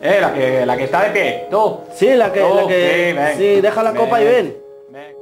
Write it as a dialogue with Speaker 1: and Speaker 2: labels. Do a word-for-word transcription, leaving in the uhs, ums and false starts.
Speaker 1: Eh, la que, la que está de pie, tú.
Speaker 2: Sí, la que,
Speaker 1: Tú,
Speaker 2: la que,
Speaker 1: sí, ven,
Speaker 2: sí, deja la
Speaker 1: ven,
Speaker 2: copa y ven.
Speaker 1: ven.